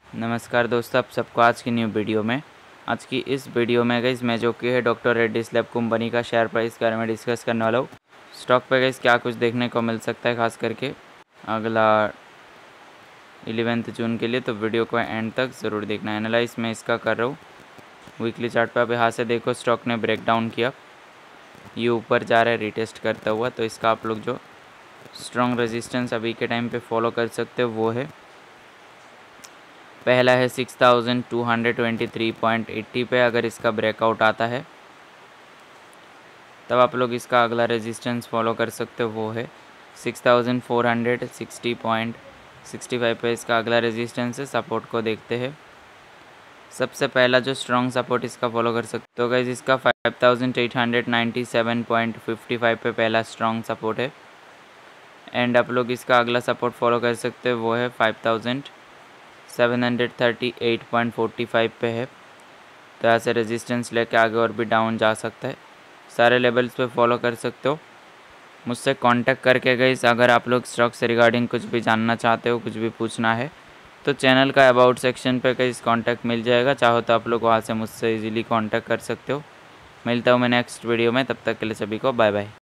नमस्कार दोस्तों, आप सबको आज की न्यू वीडियो में। आज की इस वीडियो में गाइस मैं जो कि है डॉक्टर रेड्डीज लैब कंपनी का शेयर प्राइस के बारे में डिस्कस करने वाला हूँ। स्टॉक पे गाइस क्या कुछ देखने को मिल सकता है खास करके अगला 11 जून के लिए, तो वीडियो को एंड तक ज़रूर देखना। एनालाइज मैं इसका कर रहा हूँ वीकली चार्ट पे। आप यहाँ से देखो स्टॉक ने ब्रेक डाउन किया, ये ऊपर जा रहा है रिटेस्ट करता हुआ, तो इसका आप लोग जो स्ट्रॉन्ग रेजिस्टेंस अभी के टाइम पे फॉलो कर सकते हो वो है, पहला है 6223.80 पे। अगर इसका ब्रेकआउट आता है तब आप लोग इसका अगला रेजिस्टेंस फॉलो कर सकते हो, वो है 6460.65 पे इसका अगला रेजिस्टेंस है। सपोर्ट को देखते हैं, सबसे पहला जो स्ट्रॉन्ग सपोर्ट इसका फॉलो कर सकते हो तो गाइस इसका 5897.55 पे पहला स्ट्रॉन्ग सपोर्ट है। एंड आप लोग इसका अगला सपोर्ट फॉलो कर सकते हो वो है 5738.45 पे है। तो यहाँ से रेजिस्टेंस लेके आगे और भी डाउन जा सकता है, सारे लेवल्स पे फॉलो कर सकते हो। मुझसे कांटेक्ट करके गाइस अगर आप लोग स्टॉक से रिगार्डिंग कुछ भी जानना चाहते हो, कुछ भी पूछना है, तो चैनल का अबाउट सेक्शन पे गाइस कांटेक्ट मिल जाएगा। चाहो तो आप लोग वहाँ से मुझसे इजीली कांटेक्ट कर सकते हो। मिलता हूँ मैं नेक्स्ट वीडियो में, तब तक के लिए सभी को बाय बाय।